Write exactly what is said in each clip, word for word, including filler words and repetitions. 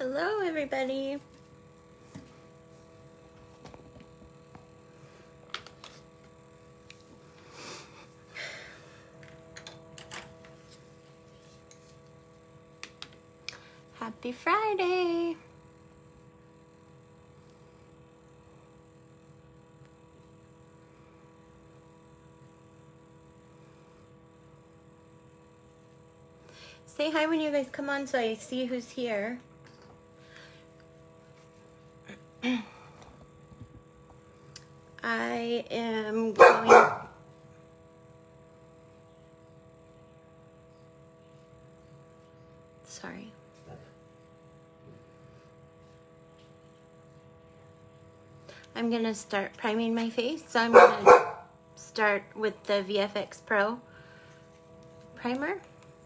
Hello, everybody. Happy Friday. Say hi when you guys come on so I see who's here. I am going... Sorry. I'm going to start priming my face. So I'm going to start with the V F X Pro primer.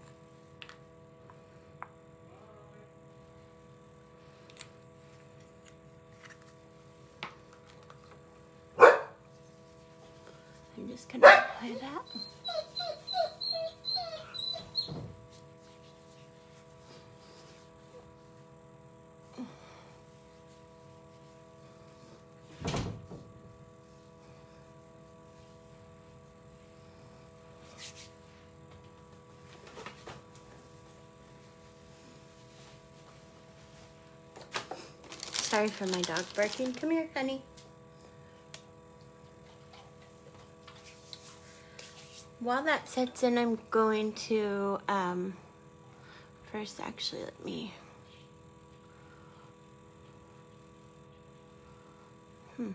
I'm just going to apply that. Sorry for my dog barking. Come here, honey. While that sets in, I'm going to, um, first actually let me, hmm,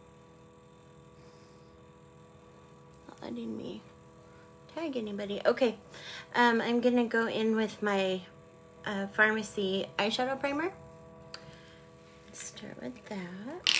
not letting me tag anybody. Okay, um, I'm gonna go in with my uh, Pharmacy eyeshadow primer. Start with that.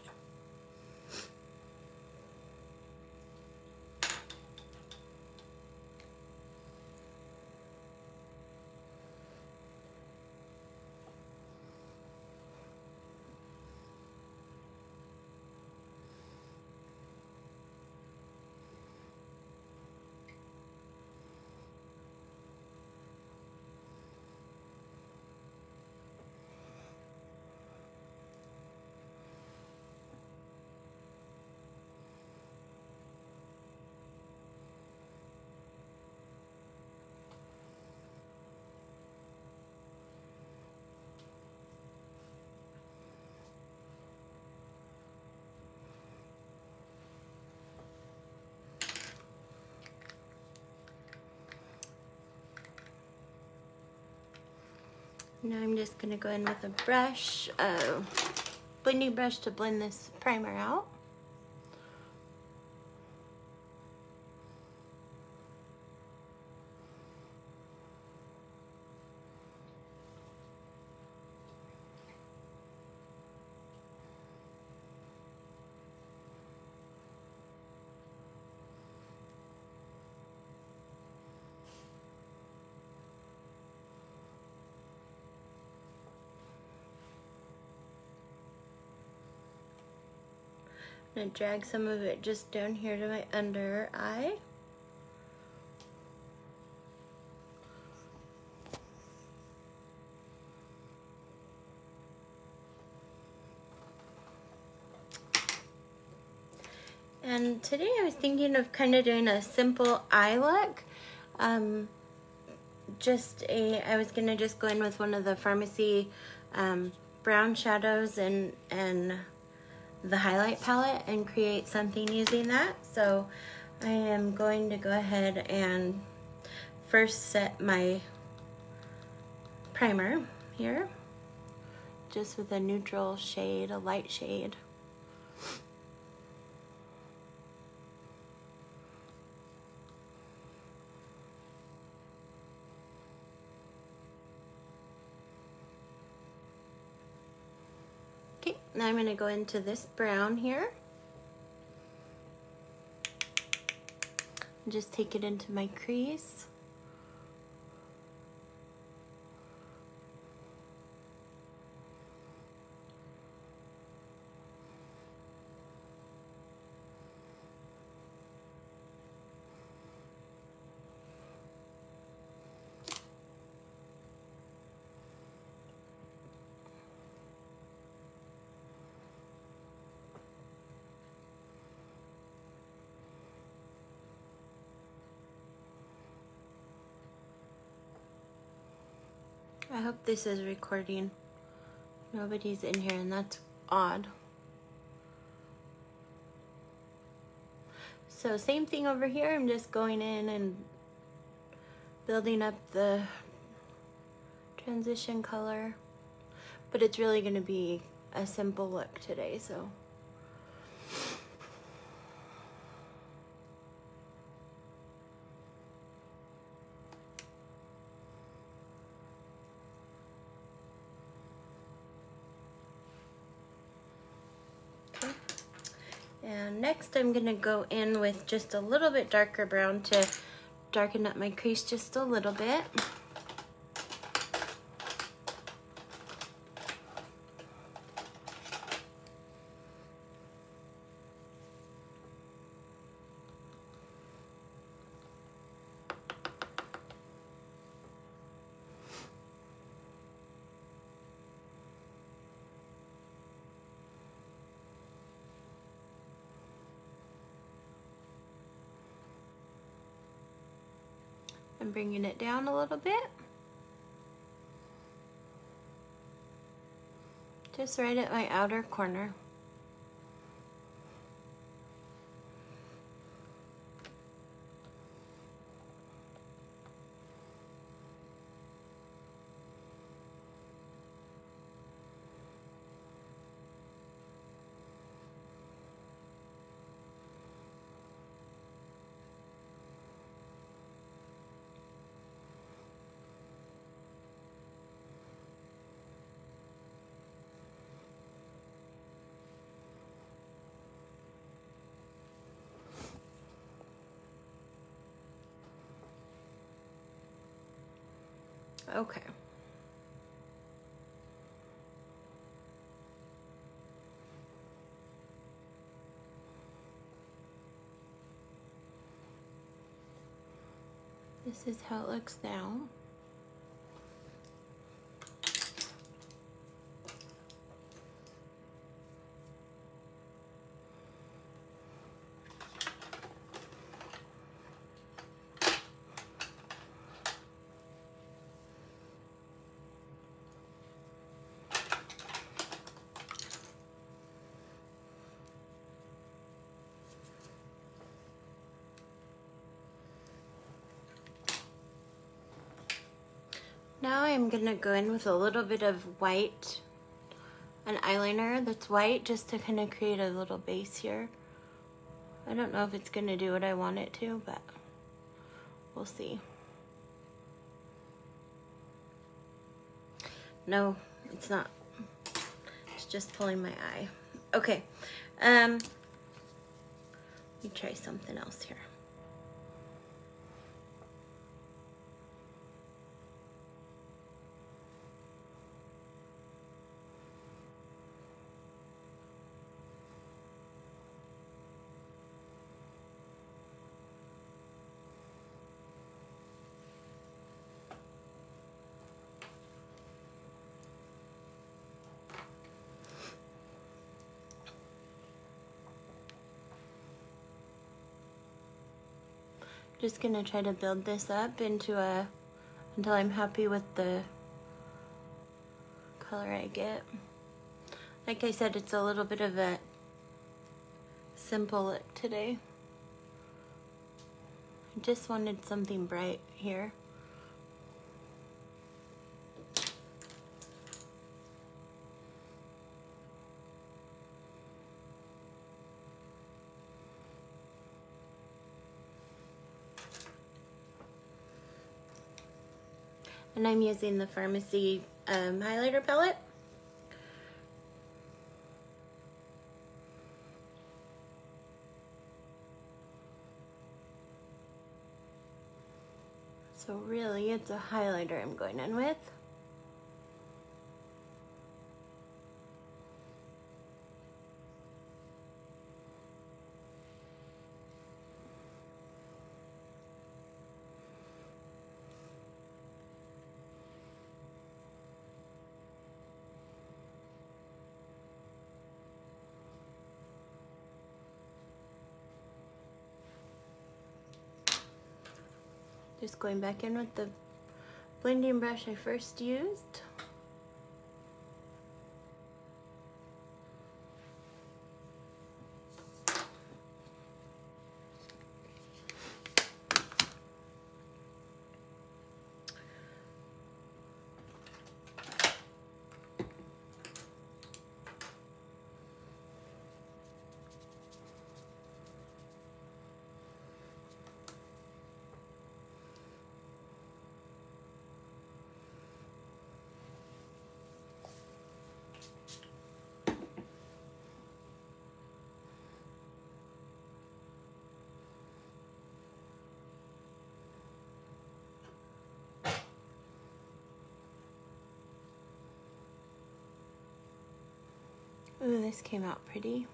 Now I'm just gonna go in with a brush, a blending brush to blend this primer out. I'm gonna drag some of it just down here to my under eye. And today I was thinking of kind of doing a simple eye look. Um, just a, I was gonna just go in with one of the Pharmacy um, brown shadows and, and the highlight palette and create something using that. So I am going to go ahead and first set my primer here, just with a neutral shade, a light shade. Okay, now I'm going to go into this brown here. Just take it into my crease. I hope this is recording. Nobody's in here, and that's odd. So same thing over here. I'm just going in and building up the transition color, but it's really going to be a simple look today, so. And next I'm gonna go in with just a little bit darker brown to darken up my crease just a little bit. I'm bringing it down a little bit. Just right at my outer corner. Okay. This is how it looks now. Now I'm gonna go in with a little bit of white, an eyeliner that's white, just to kind of create a little base here. I don't know if it's gonna do what I want it to, but we'll see. No, it's not. It's just pulling my eye. Okay, um, let me try something else here. Just gonna try to build this up into a, until I'm happy with the color I get. Like I said, it's a little bit of a simple look today. I just wanted something bright here. And I'm using the Pharmacy um, highlighter palette. So really, it's a highlighter I'm going in with. Just going back in with the blending brush I first used. Ooh, this came out pretty.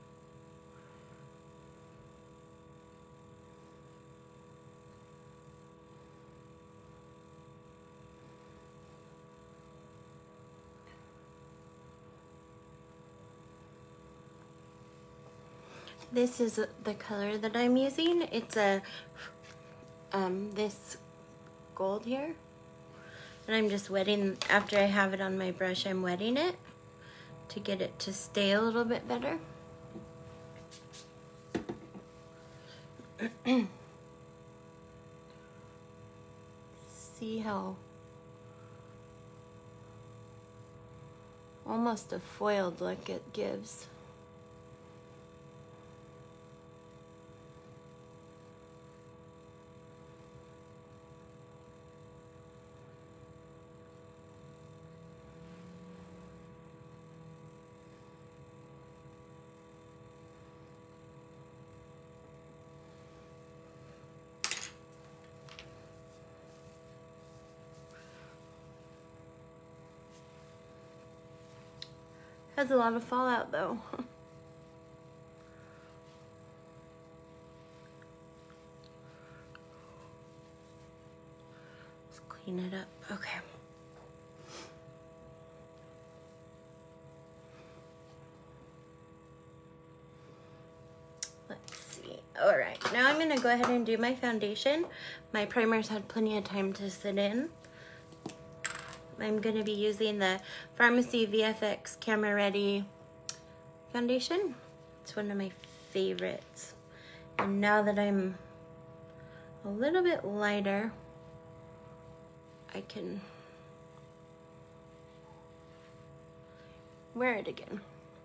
This is the color that I'm using. It's a um, this gold here. And I'm just wetting, after I have it on my brush, I'm wetting it to get it to stay a little bit better. See how almost a foiled look it gives. Has a lot of fallout though. Let's clean it up. Okay. Let's see. All right, now I'm gonna go ahead and do my foundation. My primer's had plenty of time to sit in. I'm going to be using the Pharmacy V F X Camera Ready foundation. It's one of my favorites. And now that I'm a little bit lighter, I can wear it again.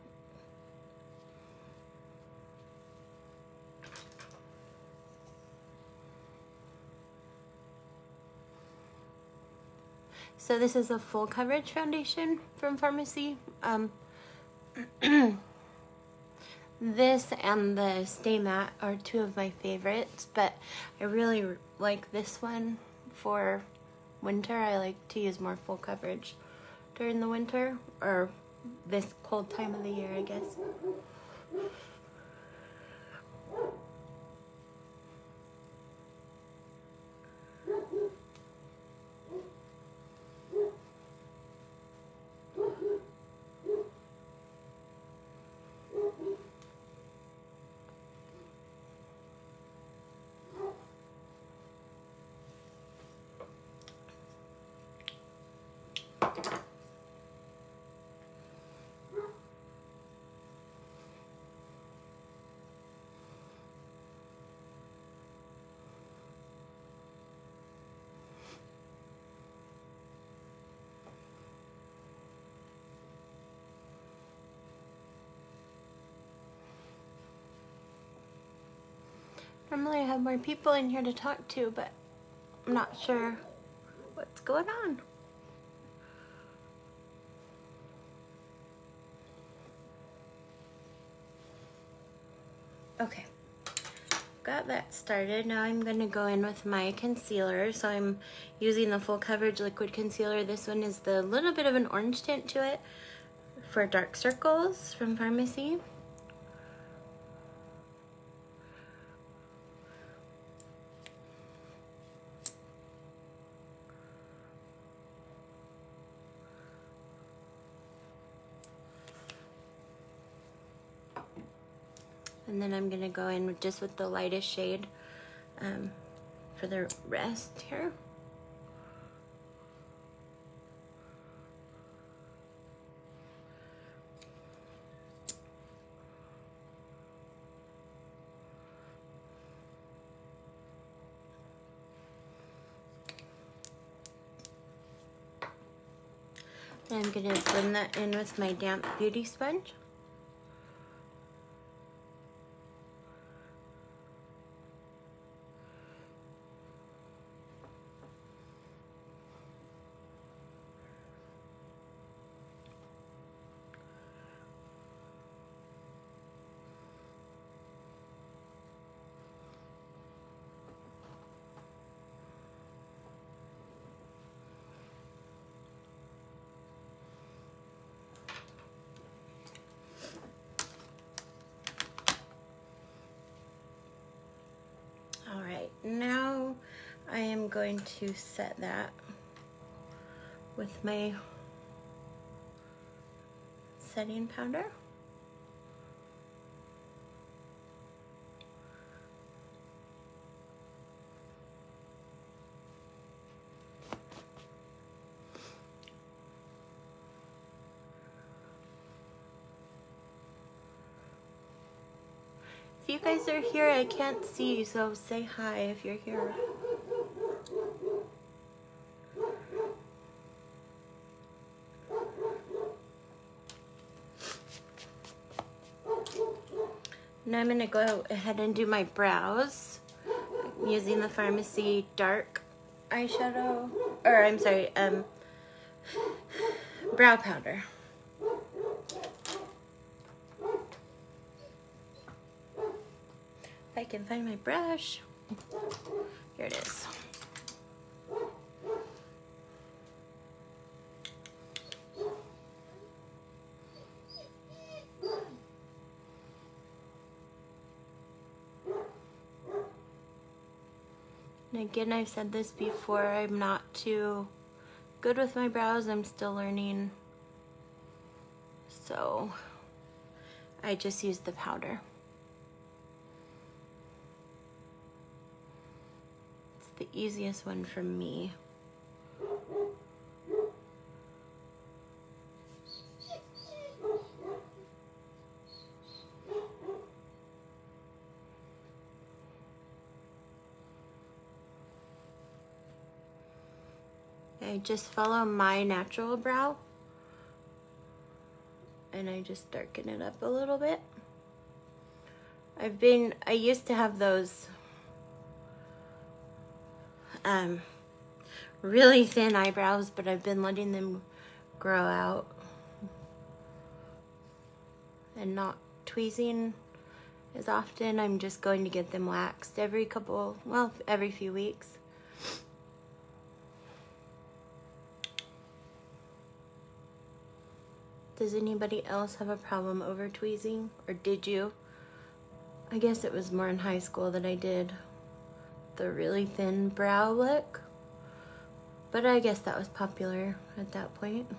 So this is a full coverage foundation from Pharmacy. Um, this and the Stay Matte are two of my favorites, but I really like this one for winter. I like to use more full coverage during the winter, or this cold time of the year, I guess. Normally I have more people in here to talk to, but I'm not sure what's going on. Okay, got that started. Now I'm going to go in with my concealer. So I'm using the Full Coverage Liquid Concealer. This one is the little bit of an orange tint to it for dark circles from Pharmacy. And then I'm gonna go in with just with the lightest shade um, for the rest here. I'm gonna blend that in with my damp beauty sponge. All right, now I am going to set that with my setting powder. If you guys are here, I can't see you, so say hi if you're here. Now I'm gonna go ahead and do my brows using the Pharmacy dark eyeshadow, or I'm sorry, um, brow powder. If I can find my brush, here it is. And again, I've said this before, I'm not too good with my brows. I'm still learning. So I just use the powder. It's the easiest one for me. I just follow my natural brow and I just darken it up a little bit. I've been, I used to have those um, really thin eyebrows, but I've been letting them grow out and not tweezing as often. I'm just going to get them waxed every couple, well, every few weeks. Does anybody else have a problem over tweezing, or did you? I guess it was more in high school that I did the really thin brow look, but I guess that was popular at that point.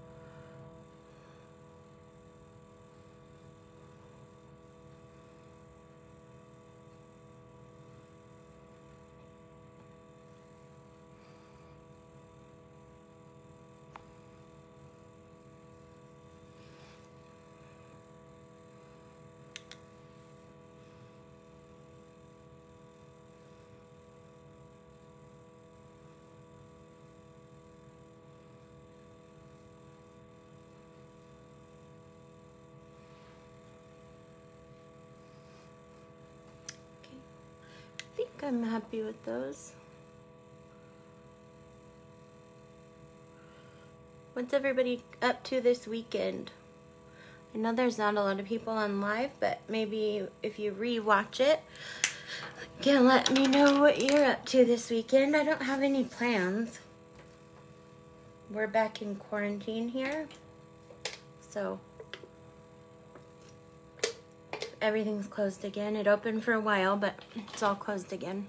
I think I'm happy with those. What's everybody up to this weekend? I know there's not a lot of people on live, but maybe if you re-watch it, you can let me know what you're up to this weekend. I don't have any plans. We're back in quarantine here, so everything's closed again. It opened for a while, but it's all closed again.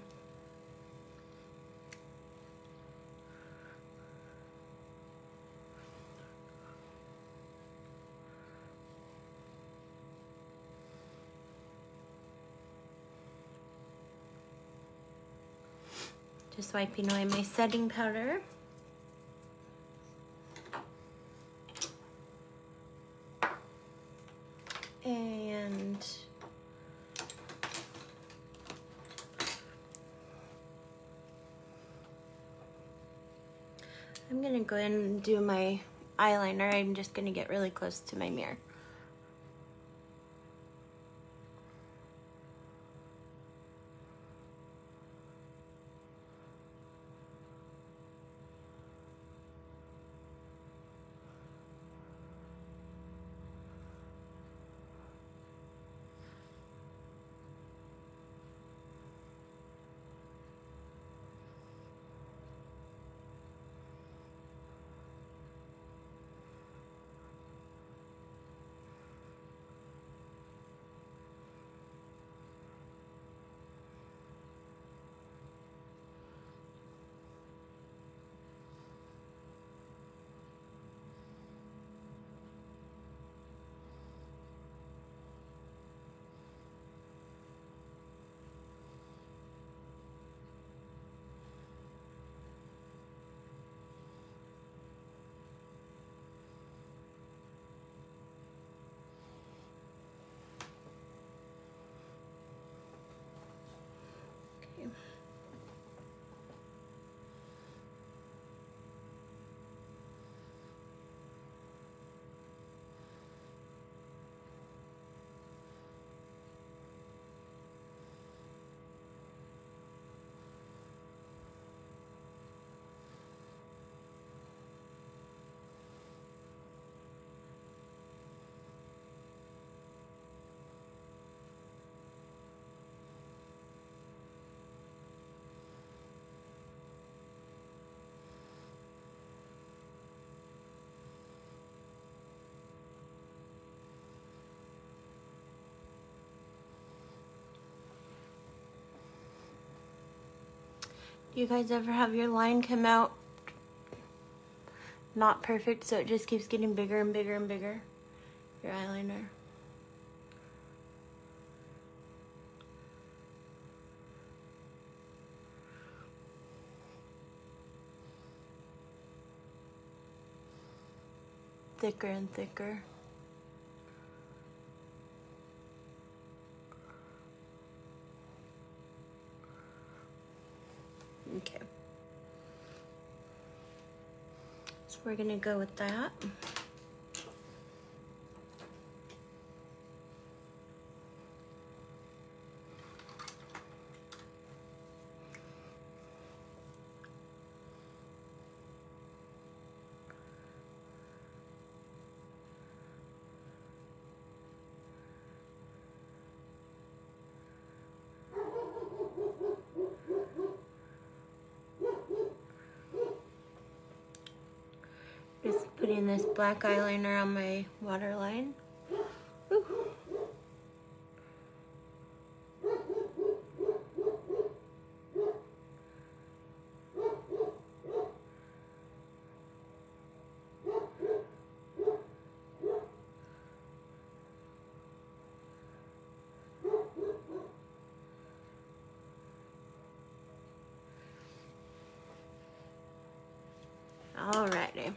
Just wiping away my setting powder. And I'm gonna go ahead and do my eyeliner, I'm just gonna get really close to my mirror. Do you guys ever have your line come out not perfect, so it just keeps getting bigger and bigger and bigger? Your eyeliner. Thicker and thicker. Okay. So we're gonna go with that. Just putting this black eyeliner on my waterline. Ooh. Alrighty.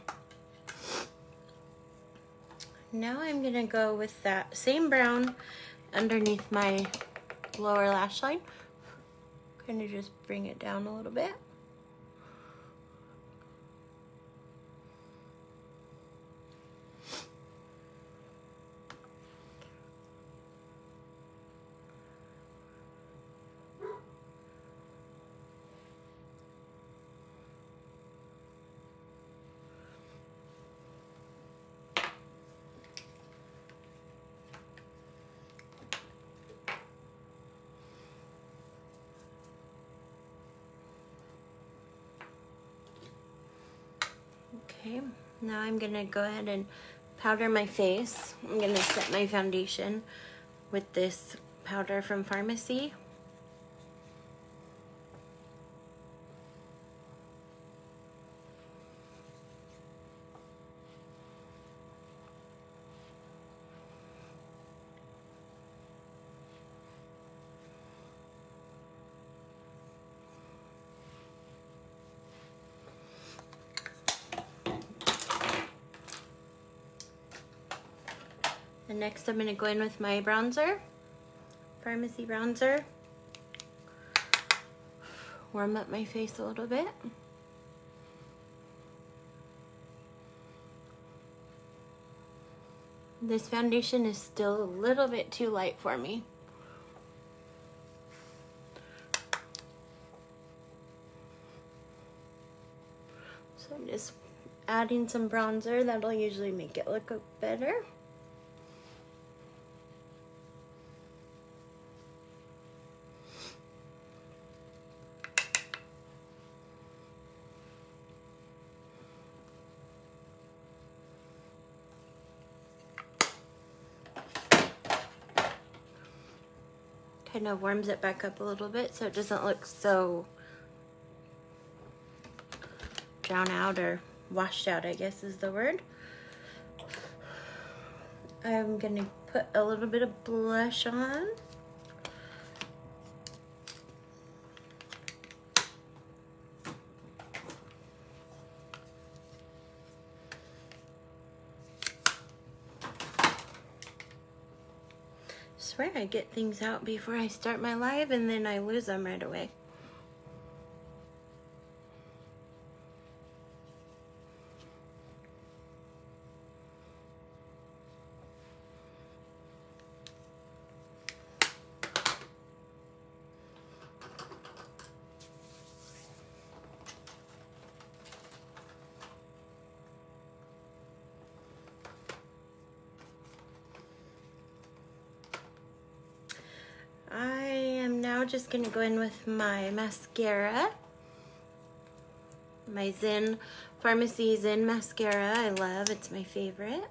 Now I'm gonna go with that same brown underneath my lower lash line. Kind of just bring it down a little bit. Okay, now I'm gonna go ahead and powder my face. I'm gonna set my foundation with this powder from Pharmacy. And next I'm going to go in with my bronzer, Pharmacy bronzer. Warm up my face a little bit. This foundation is still a little bit too light for me. So I'm just adding some bronzer. That'll usually make it look better. Kind of warms it back up a little bit so it doesn't look so drown out or washed out, I guess is the word. I'm gonna put a little bit of blush on. I swear I get things out before I start my live and then I lose them right away. I am now just going to go in with my mascara. My Zen Pharmacy Zen mascara I love. It's my favorite.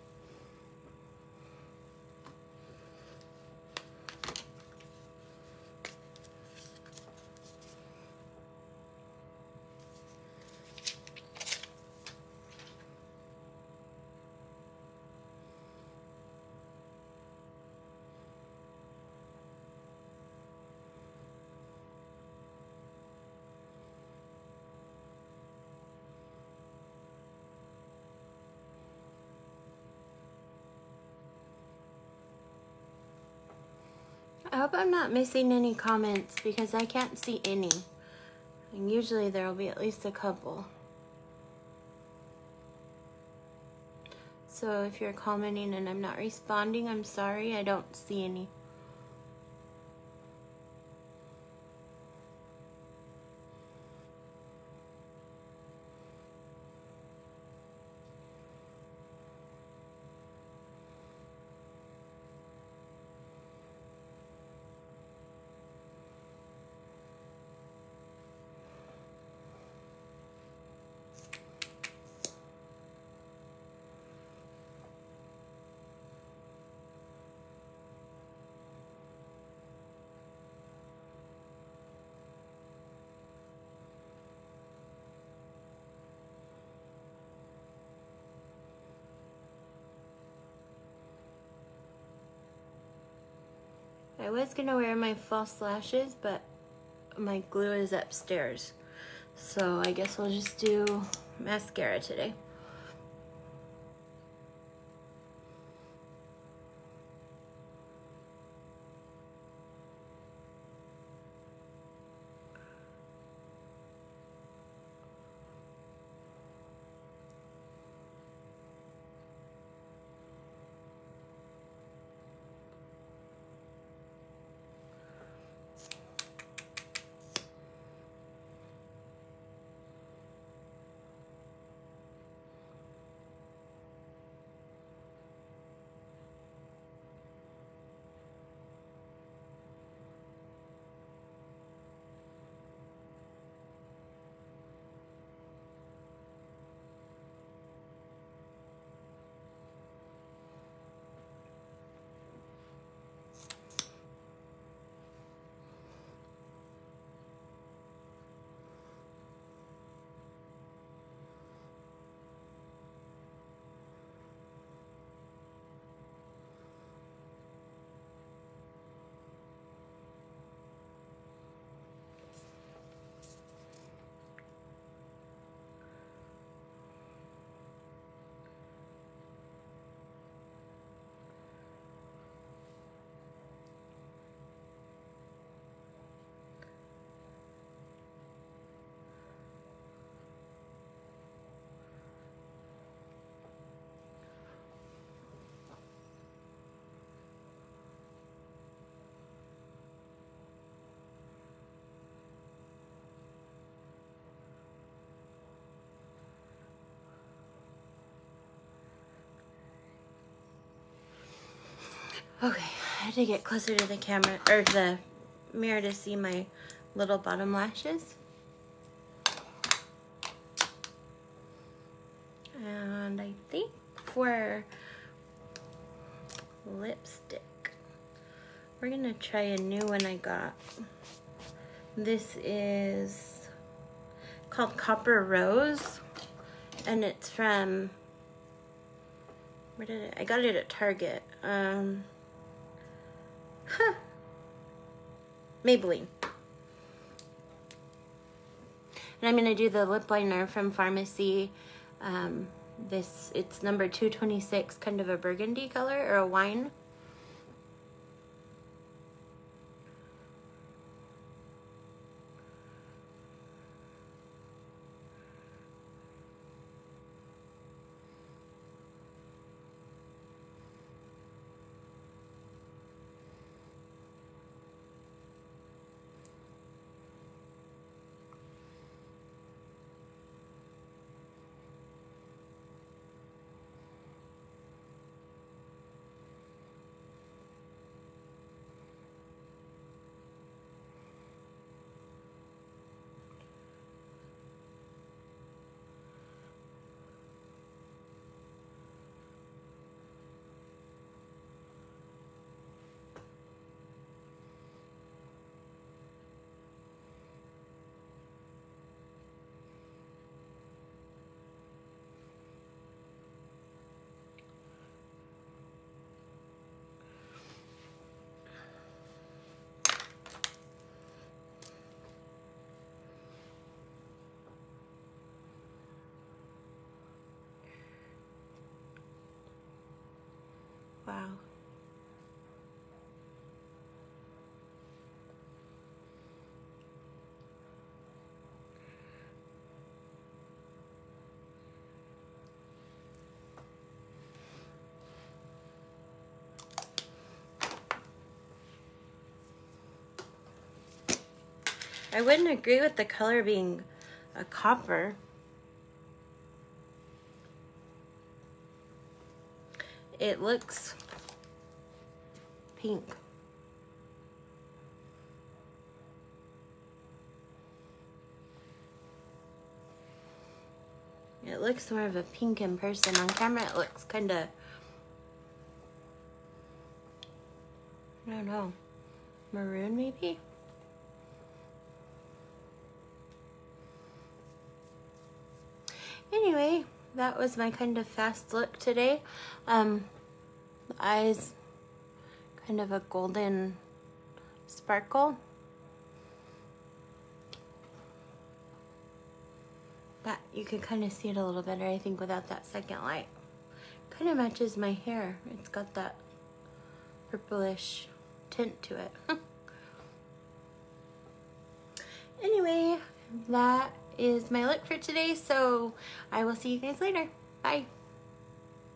I hope I'm not missing any comments because I can't see any. And usually there will be at least a couple. So if you're commenting and I'm not responding, I'm sorry, I don't see any. I was gonna wear my false lashes, but my glue is upstairs. So I guess we'll just do mascara today. Okay, I had to get closer to the camera, or the mirror, to see my little bottom lashes. And I think for lipstick, we're gonna try a new one I got. This is called Copper Rose, and it's from, where did it, I got it at Target. Um, huh, Maybelline. And I'm gonna do the lip liner from Pharmacy. Um, this, it's number two twenty-six, kind of a burgundy color, or a wine. Wow. I wouldn't agree with the color being a copper. It looks pink. It looks more of a pink in person. On camera it looks kind of, I don't know, maroon maybe? Anyway, that was my kind of fast look today. Um, the eyes, kind of a golden sparkle. But you can kind of see it a little better, I think, without that second light. Kind of matches my hair. It's got that purplish tint to it. Anyway, that is my look for today, so I will see you guys later. Bye.